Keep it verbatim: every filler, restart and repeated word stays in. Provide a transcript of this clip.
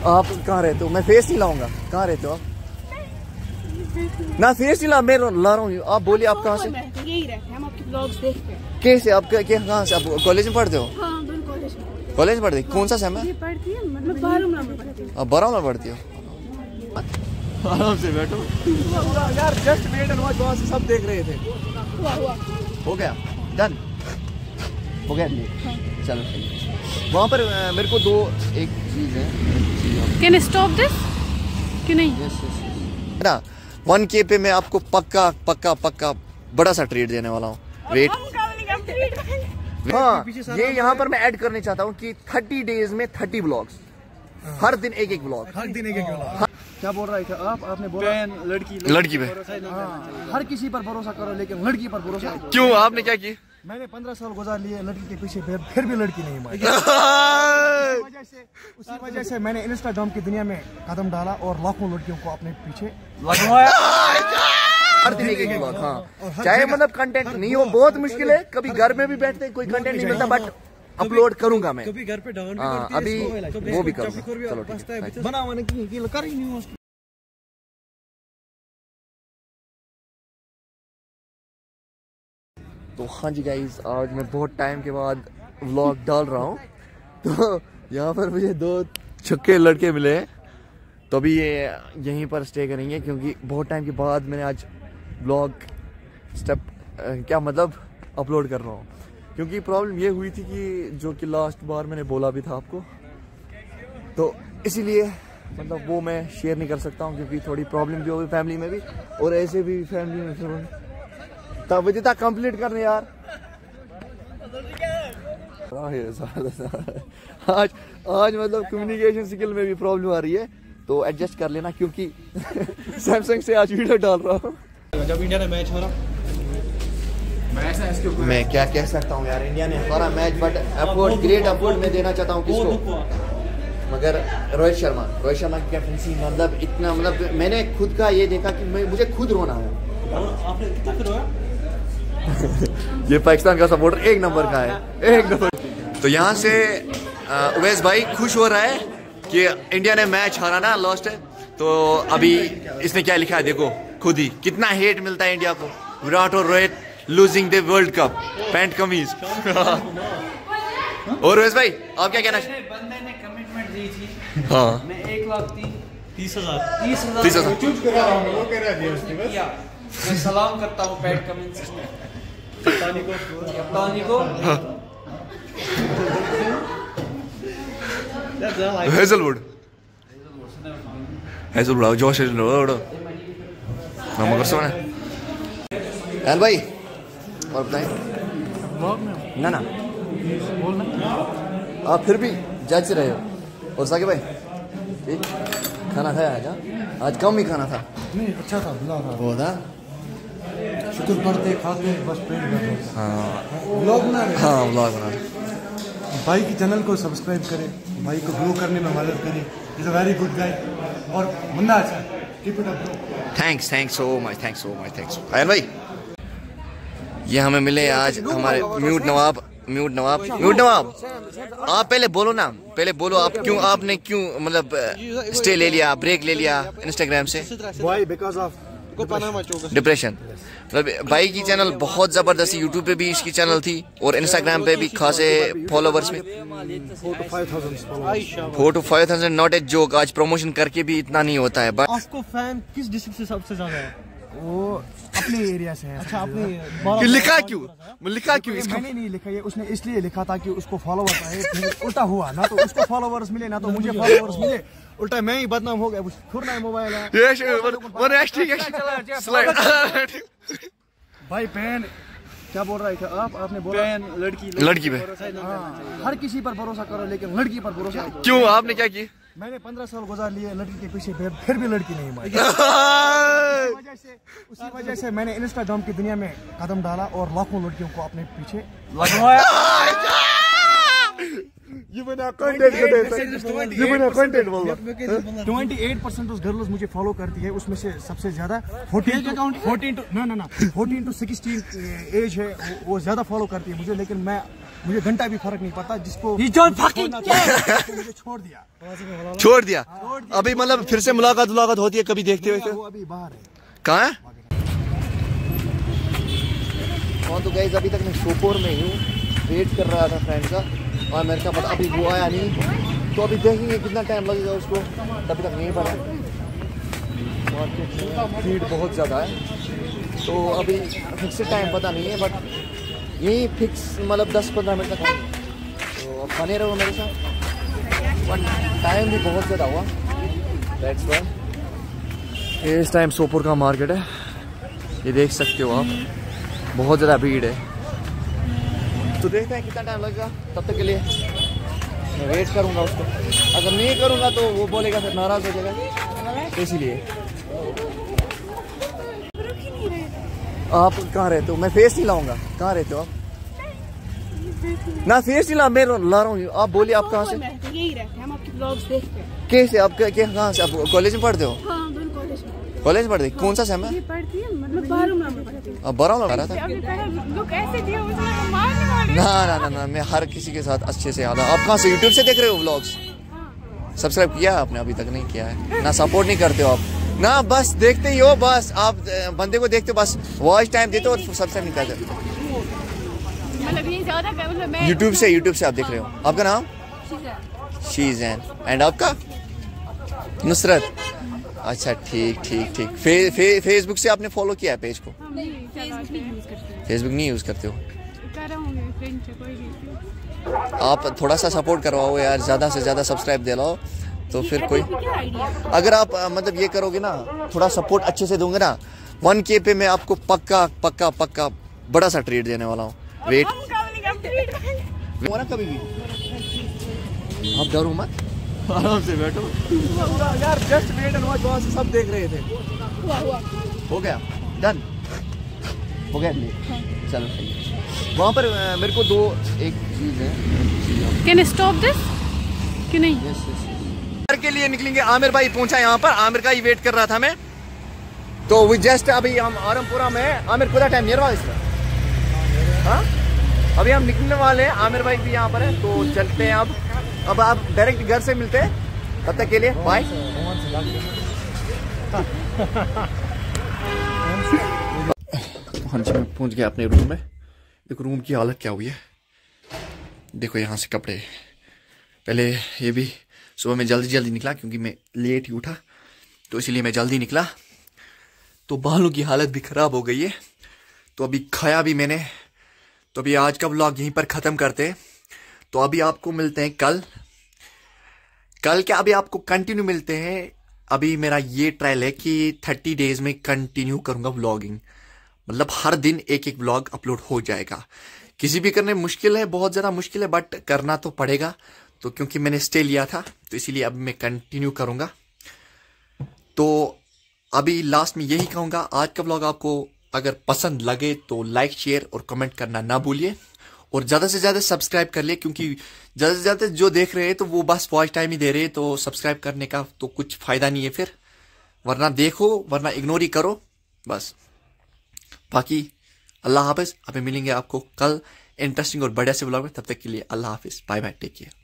आप कहाँ रहते हो? मैं फेस नहीं लाऊंगा। कहाँ रहते हो आप? ना फेस नहीं ला, मैं ला रहा हूँ। आप बोलिए आप कहाँ से? यही रहते हैं हम, आपके ब्लॉग्स देखते हैं। कैसे आप कहाँ से? आप कॉलेज में पढ़ते हो? हाँ, कॉलेज में। कॉलेज में पढ़ते? कौन सा सेम है? ये पढ़ती है मतलब बारहवीं में पढ़ती है। आप बारहवीं में पढ़ती हो? आराम से बैठो यार, जस्ट वेट एंड वॉच। वहाँ से सब देख रहे थे। हुआ हुआ हो गया, डन हो गया। चलो वहाँ पर मेरे को दो एक चीज है। कैन स्टॉप दिस कि नहीं? यस यस ना, वन के पे मैं आपको पक्का पक्का पक्का बड़ा सा ट्रीट देने वाला हूँ। वेट, हाँ ये यहाँ पर मैं ऐड करना चाहता हूँ कि थर्टी डेज में थर्टी ब्लॉग्स, हर दिन एक एक ब्लॉग, हर दिन एक एक ब्लॉग। क्या बोल रहे थे आप? आपने बोला लड़की लड़की पे हर किसी पर भरोसा करो लेकिन लड़की पर भरोसा क्यों? आपने क्या की? मैंने पंद्रह साल गुजार लिए लड़की के पीछे, फिर फिर भी लड़की नहीं मिली। वजह से उसी वजह से मैंने इंस्टाग्राम की दुनिया में कदम डाला और लाखों लड़कियों को अपने पीछे लगवाया। हर दिन एक एक ब्लॉग, हाँ चाहे मतलब कंटेंट नहीं हो, बहुत मुश्किल है। कभी घर में भी बैठते कोई कंटेंट नहीं मिलता, बट अपलोड करूंगा मैं। कभी घर पे डाउन भी हाँ, करती है, अभी वो भी करूंगा। चलो ठीक है, बना मैंने की कर ही नहीं। तो हाँ जी गाइस, आज मैं बहुत टाइम के बाद व्लॉग डाल रहा हूँ। तो यहाँ पर मुझे दो छक्के लड़के मिले हैं, तो अभी ये यहीं पर स्टे करेंगे क्योंकि बहुत टाइम के बाद मैंने आज व्लॉग स्टेप क्या मतलब अपलोड कर रहा हूँ। क्योंकि प्रॉब्लम ये हुई थी कि जो कि लास्ट बार मैंने बोला भी था आपको, तो इसीलिए मतलब वो मैं शेयर नहीं कर सकता हूँ क्योंकि थोड़ी प्रॉब्लम भी होगी फैमिली में भी, और ऐसे भी फैमिली में फिर तब तक कंप्लीट करने यार। आज आज मतलब कम्युनिकेशन स्किल में भी प्रॉब्लम आ रही है, तो एडजस्ट कर लेना क्योंकि सैमसंग से आज वीडियो डाल रहा हूँ। जब इंडिया ने मैच हारा, मैं क्या कह सकता हूँ यार, इंडिया ने हारा match, but afford great afford मैं देना चाहता हूँ किसको, मगर रोहित शर्मा रोहित शर्मा की कैप्टनसी मतलब इतना मतलब मैंने खुद का ये देखा कि मैं मुझे खुद रोना है। आपने कितना रोया? ये पाकिस्तान का सपोर्टर एक नंबर का है, एक नंबर। तो यहाँ से उवैस भाई खुश हो रहा है कि इंडिया ने मैच हारा ना लास्ट है। तो अभी इसने क्या लिखा है देखो खुद ही, कितना हेट मिलता है इंडिया को। विराट और Rohit losing the world cup, pant कमीज। और उवैस भाई आप क्या कहना चाहिए? बंदे ने कमिटमेंट दी थी। हाँ मैं एक लाख तीन तीस हजार तीस हजार तीस हजार चूज करा रहा हूँ, वो कह रहा है किया। मैं सलाम करता हूँ पैट कमिंस कप्तानी को कप्तानी को हेजलवुड हेजलवुड जोश हेजलवुड हम कर सकते हैं यार भाई। और बताएं ना ना आप फिर भी जज रहे हो। और साकिब भाई ठीक खाना खाया आज? आज कम ही खाना था। नहीं अच्छा था, बुला था वो था। शुक्र करते खाते बस पेट भर। हाँ व्लॉग बना रहे, हाँ व्लॉग बना भाई की चैनल को सब्सक्राइब करें, भाई को ग्रो करने में मदद करें। Is a very good guy और बंदा अच्छा है। Keep it up bro. Thanks thanks so much thanks so much thanks Ayan भाई। ये हमें मिले आज हमारे mute Nawab mute Nawab mute Nawab आप पहले बोलो ना, पहले बोलो आप क्यों आपने क्यों मतलब स्टे ले लिया, ब्रेक ले लिया इंस्टाग्राम से? Why? Because of depression. मतलब भाई की चैनल बहुत जबरदस्त, यूट्यूब पे भी इसकी चैनल थी और इंस्टाग्राम पे भी खासे फॉलोवर्स में four two five thousand not a joke. आज प्रमोशन करके भी इतना नहीं होता है। आपको फैन किस डिस्ट्रिक्ट से सबसे ज्यादा है? वो अपने एरिया से है। अच्छा अपने लिखा क्यों लिखा क्यों इसका? मैंने नहीं लिखा, ये उसने इसलिए लिखा था कि उसको फॉलोवर्स आए। उल्टा हुआ ना, तो उसको फॉलोवर्स मिले ना तो मुझे फॉलोवर्स मिले, उल्टा मैं ही बदनाम हो गया। छुड़ना है मोबाइल है भाई। पेन क्या बोल रहे थे आप? आपने बोला लड़की लड़की पे हाँ, हर किसी पर भरोसा करो लेकिन लड़की पर भरोसा क्यों? आपने क्या की? मैंने पंद्रह साल गुजार लिए लड़की के पीछे, फिर फिर भी लड़की नहीं मिली। वजह से उसी वजह से मैंने इंस्टाग्राम की दुनिया में कदम डाला और लाखों लड़कियों को अपने पीछे लगवाया। ये बना कंटेंट ये बना कंटेंट बोलो। अट्ठाईस परसेंट उस गर्ल्स मुझे फॉलो करती है, उसमें से सबसे ज्यादा फोर्टीन फोर्टीन टू ना ना ना फोर्टीन टू सिक्सटीन एज है, वो ज्यादा फॉलो करती है मुझे। लेकिन मैं मुझे घंटा भी फर्क नहीं पड़ता, जिसको मुझे छोड़ दिया छोड़ दिया। अभी मतलब फिर से मुलाकात मुलाकात होती है कभी देखते हुए? वो अभी बाहर है। कहाँ है? हाँ तो गाइस अभी तक मैं सोपोर में ही हूँ, वेट कर रहा था फ्रेंड का, और मेरे का पता अभी वो आया नहीं, तो अभी देखेंगे कितना टाइम लगेगा उसको, तभी तक नहीं पड़ा। भीड़ बहुत ज़्यादा है, तो अभी फिक्स से टाइम पता नहीं है, बट यही फिक्स मतलब दस पंद्रह मिनट तक आएंगे। तो अब बने रहो मेरे साथ, बट टाइम भी बहुत ज़्यादा हुआ। दैट्स व्हाई इस टाइम सोपोर का मार्केट है, ये देख सकते हो आप, बहुत ज़्यादा भीड़ है। तो देखते हैं कितना टाइम लगेगा, तब तक के लिए मैं वेट करूंगा उसको। अगर नहीं करूंगा तो वो बोलेगा, फिर नाराज हो जाएगा, इसीलिए। आप कहाँ रहते हो? मैं फेस नहीं लाऊंगा। कहाँ रहते हो आप? ना फेस नहीं ला, मैं ला रहा हूँ। आप बोलिए आप कहाँ से? यही रहते हैं हम, आपके ब्लॉग्स देखते हैं। कैसे आप कहाँ से? आप कॉलेज में पढ़ते हो? हाँ दोनों कॉलेज में। कॉलेज पढ़ते? कौन सा सेम है? ये पढ़ती है मतलब बारहवीं में पढ़ती है। अब बारह लगा रहा था। लोग ऐसे दिए उसमें मारने वाले। ना ना ना ना मैं हर किसी के साथ अच्छे से आता। आप कहाँ से? यूट्यूब से देख रहे हो व्लॉग्स? सब्सक्राइब किया आपने? अभी तक नहीं किया है ना, सपोर्ट नहीं करते हो आप ना, बस देखते ही हो, बस आप बंदे को देखते हो, बस वॉच टाइम देते हो और सब्सक्राइब नहीं करते। मतलब ये ज्यादा कर, मतलब मैं यूट्यूब से यूट्यूब से आप देख रहे हो। आपका नाम? शीज़ैन। एंड आपका? नुसरत। अच्छा ठीक ठीक ठीक। फे, फे, फेसबुक से आपने फॉलो किया है पेज को? फेसबुक नहीं यूज़ करते हो? आप थोड़ा सा सपोर्ट करवाओ यार, ज़्यादा से ज़्यादा सब्सक्राइब दिलाओ, तो फिर कोई अगर आप मतलब ये करोगे ना, थोड़ा सपोर्ट अच्छे से दोगे ना, वन के पे मैं आपको पक्का पक्का पक्का बड़ा सा ट्रीट देने वाला हूँ। वेट ना कभी भी आप डरो मत, आराम से बैठो यार, जस्ट वेट एंड वॉच। वहाँ से सब देख रहे थे। हुआ हुआ हो गया, डन हो गया। चलो वहाँ पर मेरे को दो एक चीज है। कैन स्टॉप दिस कि नहीं? यस यस के लिए निकलेंगे। आमिर भाई पहुंचा यहाँ पर, आमिर का ही वेट कर रहा था मैं, तो वो जस्ट अभी हम आरमपुरा में। आमिर पूरा टाइम नियर वाला इसका। हाँ अभी हम निकलने वाले हैं, आमिर भाई भी यहाँ पर है, तो चलते हैं अब। अब आप डायरेक्ट घर से मिलते हैं, तब तक के लिए बाय। हाँ जी मैं पहुंच गया अपने रूम में। देखो रूम की हालत क्या हुई है, देखो यहाँ से कपड़े। पहले ये भी सुबह में जल्दी जल्दी निकला क्योंकि मैं लेट ही उठा, तो इसीलिए मैं जल्दी निकला, तो बालों की हालत भी ख़राब हो गई है। तो अभी खाया भी मैंने, तो अभी आज का व्लॉग यहीं पर ख़त्म करते हैं। तो अभी आपको मिलते हैं कल। कल क्या, अभी आपको कंटिन्यू मिलते हैं। अभी मेरा ये ट्रायल है कि थर्टी डेज में कंटिन्यू करूँगा व्लॉगिंग, मतलब हर दिन एक एक व्लॉग अपलोड हो जाएगा। किसी भी करने मुश्किल है, बहुत ज़्यादा मुश्किल है, बट करना तो पड़ेगा। तो क्योंकि मैंने स्टे लिया था, तो इसीलिए अब मैं कंटिन्यू करूँगा। तो अभी लास्ट में यही कहूँगा, आज का व्लॉग आपको अगर पसंद लगे तो लाइक शेयर और कमेंट करना ना भूलिए, और ज़्यादा से ज़्यादा सब्सक्राइब कर लिए, क्योंकि ज़्यादा से ज़्यादा जो देख रहे हैं तो वो बस वॉच टाइम ही दे रहे हैं, तो सब्सक्राइब करने का तो कुछ फ़ायदा नहीं है फिर, वरना देखो वरना इग्नोर ही करो बस। बाकी अल्लाह हाफिज़। अभी मिलेंगे आपको कल इंटरेस्टिंग और बढ़िया से व्लॉग में, तब तक के लिए अल्लाह हाफिज़, बाय बाय, टेक केयर।